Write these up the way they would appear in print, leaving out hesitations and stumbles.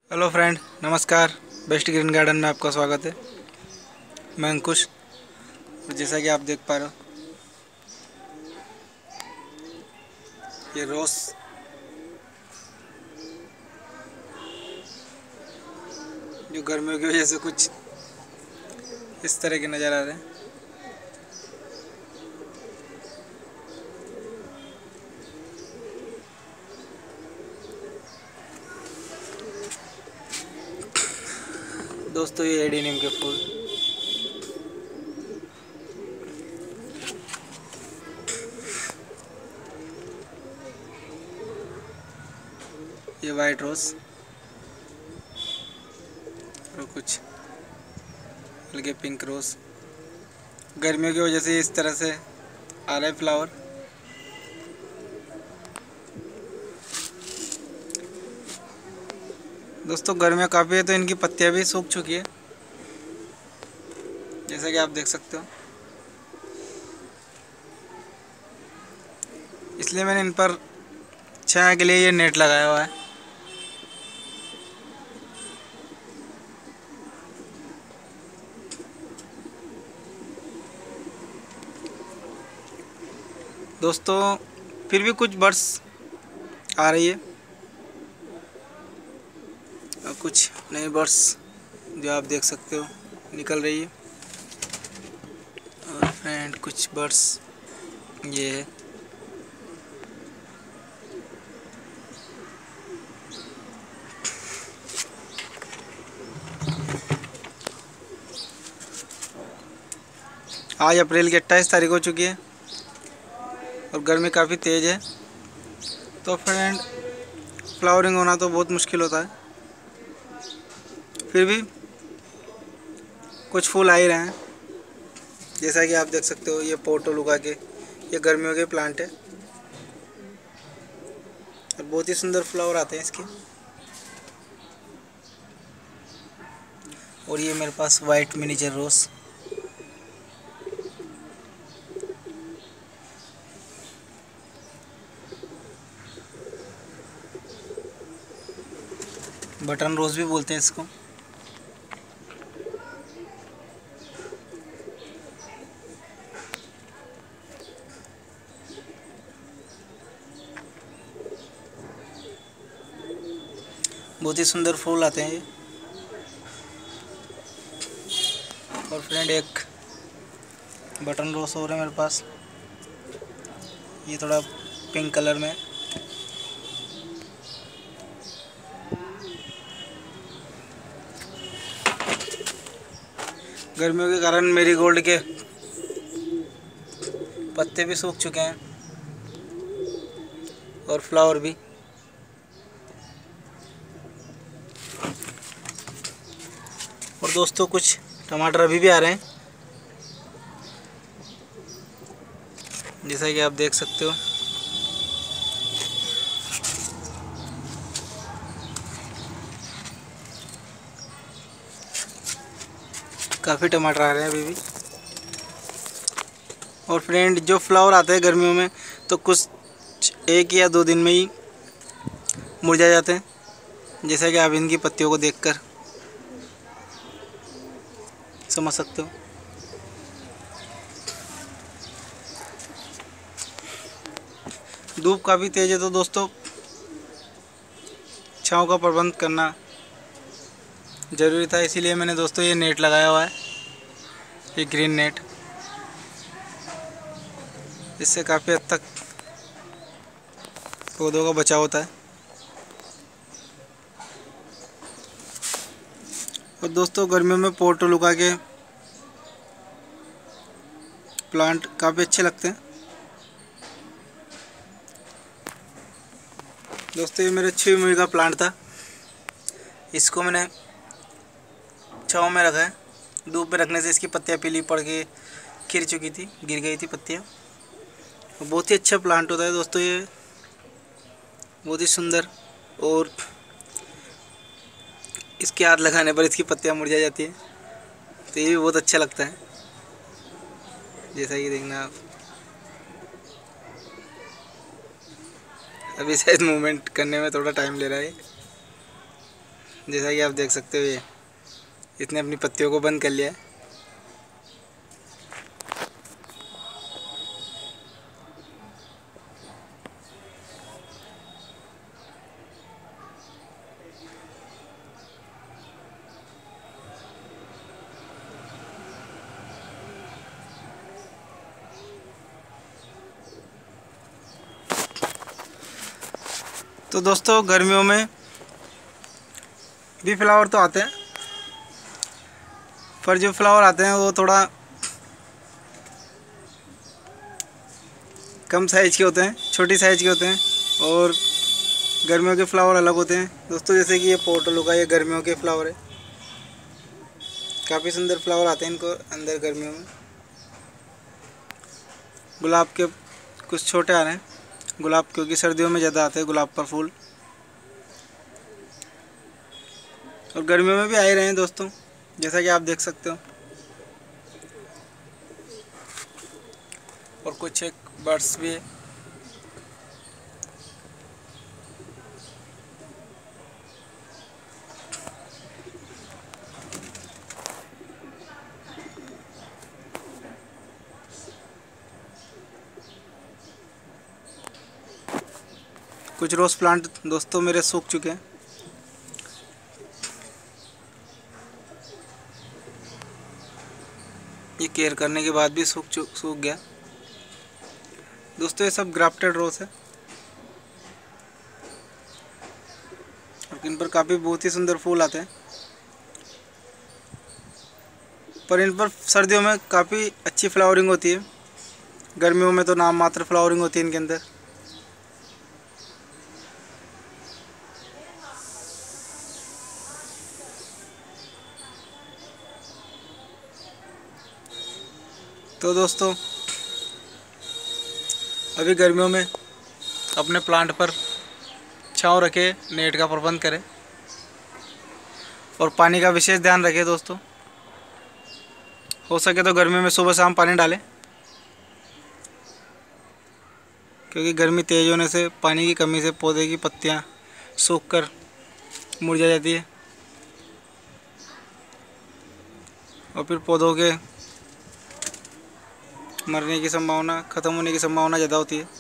Hello friend, नमस्कार। Best green garden में आपका स्वागत है। मैं अंकुश। और जैसा कि आप देख पा रहे हो, ये रोज़ जो गर्मियों की वजह से कुछ इस तरह के नज़र आ रहे हैं। दोस्तों, ये एडेनियम के फूल, ये वाइट रोज़ और कुछ हल्के पिंक रोज़। गर्मियों की वजह से इस तरह से आ रहा है फ्लावर। दोस्तों, गर्मियाँ काफ़ी है तो इनकी पत्तियाँ भी सूख चुकी है, जैसा कि आप देख सकते हो। इसलिए मैंने इन पर छाया के लिए ये नेट लगाया हुआ है। दोस्तों, फिर भी कुछ बर्ड्स आ रही है और कुछ नए बर्ड्स जो आप देख सकते हो निकल रही है। और फ्रेंड, कुछ बर्ड्स ये है। आज अप्रैल की 28 तारीख हो चुकी है और गर्मी काफ़ी तेज़ है, तो फ्रेंड फ्लावरिंग होना तो बहुत मुश्किल होता है। फिर भी कुछ फूल आ ही रहे हैं, जैसा कि आप देख सकते हो। ये पोर्टुगा के, ये गर्मियों के प्लांट है और बहुत ही सुंदर फ्लावर आते हैं इसके। और ये मेरे पास white miniature rose, button rose भी बोलते हैं इसको। बहुत ही सुंदर फूल आते हैं ये। और फ्रेंड, एक बटन रोज़ और है मेरे पास, ये थोड़ा पिंक कलर में। गर्मियों के कारण मेरीगोल्ड के पत्ते भी सूख चुके हैं और फ्लावर भी। और दोस्तों, कुछ टमाटर अभी भी आ रहे हैं, जैसा कि आप देख सकते हो। काफ़ी टमाटर आ रहे हैं अभी भी। और फ्रेंड, जो फ्लावर आते हैं गर्मियों में तो कुछ 1 या 2 दिन में ही मुरझा जाते हैं, जैसा कि आप इनकी पत्तियों को देखकर समझ सकते हो। धूप काफ़ी तेज़ है तो दोस्तों छांव का प्रबंध करना ज़रूरी था, इसीलिए मैंने दोस्तों ये नेट लगाया हुआ है, ये ग्रीन नेट। इससे काफ़ी हद तक पौधों का बचाव होता है। और दोस्तों, गर्मियों में पोर्टुगा के प्लांट काफ़ी अच्छे लगते हैं। दोस्तों, ये मेरे छुई मुई का प्लांट था, इसको मैंने छाँव में रखा है। धूप में रखने से इसकी पत्तियाँ पीली पड़ के गिर चुकी थी, गिर गई थी पत्तियाँ। बहुत ही अच्छा प्लांट होता है दोस्तों ये, बहुत ही सुंदर। और इसके हाथ लगाने पर इसकी पत्तियाँ मुरझा जाती हैं, तो ये भी बहुत अच्छा लगता है। जैसा कि देखना आप, अभी शायद मूवमेंट करने में थोड़ा टाइम ले रहा है, जैसा कि आप देख सकते हो, ये इसने अपनी पत्तियों को बंद कर लिया है। तो दोस्तों गर्मियों में भी फ्लावर तो आते हैं, पर जो फ्लावर आते हैं वो थोड़ा कम साइज़ के होते हैं, छोटी साइज़ के होते हैं, और गर्मियों के फ्लावर अलग होते हैं दोस्तों। जैसे कि ये पोर्टल का, ये गर्मियों के फ्लावर है। काफ़ी सुंदर फ्लावर आते हैं इनको अंदर गर्मियों में। गुलाब के कुछ छोटे आ रहे हैं, गुलाब क्योंकि सर्दियों में ज़्यादा आते हैं गुलाब पर फूल, और गर्मियों में भी आ ही रहे हैं दोस्तों, जैसा कि आप देख सकते हो। और कुछ एक बर्ड्स भी है। कुछ रोज़ प्लांट दोस्तों मेरे सूख चुके हैं। ये केयर करने के बाद भी सूख गया दोस्तों। ये सब ग्राफ्टेड रोज़ है, और इन पर काफ़ी बहुत ही सुंदर फूल आते हैं, पर इन पर सर्दियों में काफ़ी अच्छी फ्लावरिंग होती है। गर्मियों में तो नाम मात्र फ्लावरिंग होती है इनके अंदर। तो दोस्तों अभी गर्मियों में अपने प्लांट पर छांव रखें, नेट का प्रबंध करें, और पानी का विशेष ध्यान रखें दोस्तों। हो सके तो गर्मी में सुबह शाम पानी डालें, क्योंकि गर्मी तेज़ होने से पानी की कमी से पौधे की पत्तियां सूखकर मुरझा जाती है, और फिर पौधों के मरने की संभावना, ख़त्म होने की संभावना ज़्यादा होती है।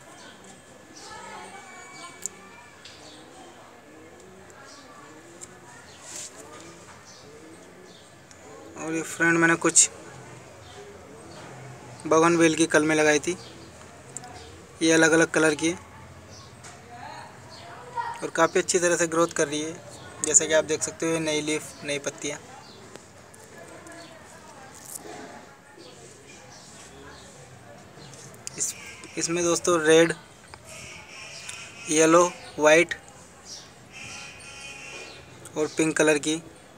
और ये फ्रेंड मैंने कुछ बोगनवेल की कलमें लगाई थी, ये अलग अलग कलर की है, और काफ़ी अच्छी तरह से ग्रोथ कर रही है। जैसे कि आप देख सकते हो, ये नई लीफ, नई पत्तियाँ। इसमें दोस्तों रेड, येलो, वाइट और पिंक कलर की,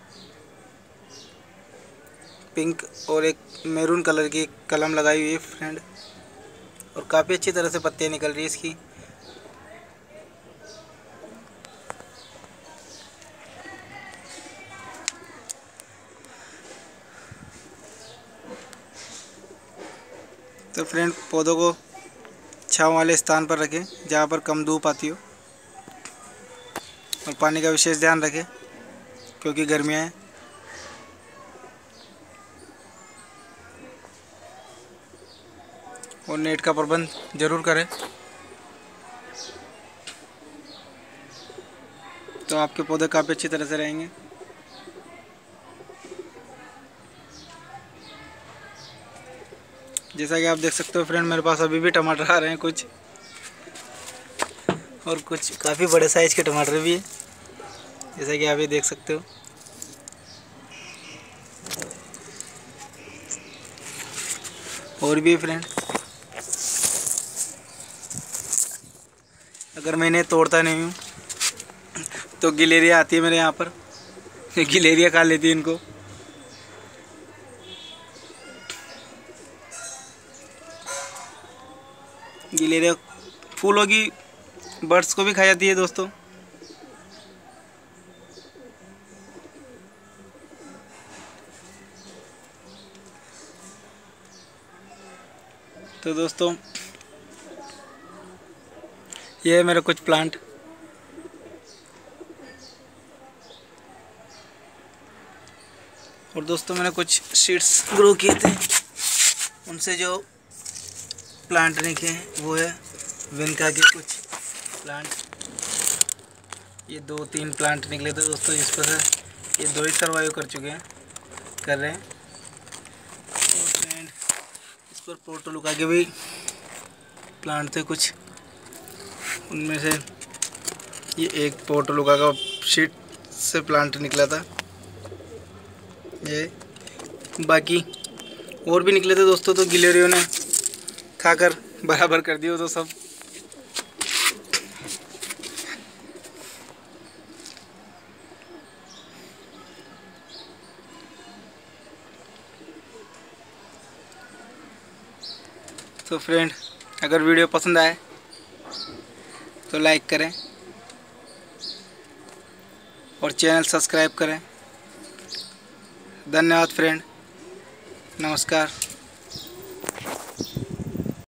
पिंक और एक मैरून कलर की कलम लगाई हुई है फ्रेंड, और काफ़ी अच्छी तरह से पत्तियाँ निकल रही है इसकी। तो फ्रेंड पौधों को छांव वाले स्थान पर रखें जहाँ पर कम धूप आती हो, और पानी का विशेष ध्यान रखें क्योंकि गर्मियाँ हैं। और नेट का प्रबंध ज़रूर करें, तो आपके पौधे काफ़ी अच्छी तरह से रहेंगे। जैसा कि आप देख सकते हो फ्रेंड, मेरे पास अभी भी टमाटर आ रहे हैं कुछ, और कुछ काफ़ी बड़े साइज़ के टमाटर भी हैं, जैसा कि आप ये देख सकते हो। और भी फ्रेंड, अगर मैं इन्हें तोड़ता नहीं हूँ तो गिलेरिया आती है मेरे यहाँ पर, गिलेरिया खा लेती है इनको। गिलेरिया फूलों की बर्ड्स को भी खा जाती है दोस्तों। तो दोस्तों ये है मेरे कुछ प्लांट, और दोस्तों मैंने कुछ सीड्स ग्रो किए थे, उनसे जो प्लांट निकले हैं वो है विनका के कुछ प्लांट। ये 2-3 प्लांट निकले थे दोस्तों, इस पर ये 2 ही सर्वाइव कर रहे हैं। और फ्रेंड इस पर पोर्टलुका के भी प्लांट थे कुछ, उनमें से ये एक पोर्टलुका का शीट से प्लांट निकला था। ये बाकी और भी निकले थे दोस्तों, तो गिलेरियो ने खाकर बराबर कर दिया तो सब। तो फ्रेंड अगर वीडियो पसंद आए तो लाइक करें और चैनल सब्सक्राइब करें। धन्यवाद फ्रेंड, नमस्कार।